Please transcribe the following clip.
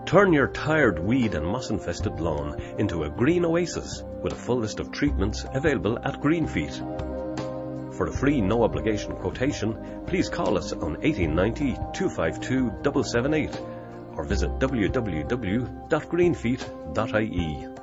Turn your tired weed and moss-infested lawn into a green oasis with a full list of treatments available at Greenfeet. For a free no-obligation quotation, please call us on 1890 252 778 or visit www.greenfeet.ie.